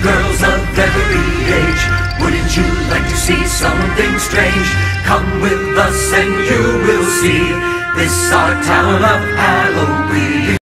girls of every age. Wouldn't you like to see something strange? Come with us and you will see this our town of Halloween.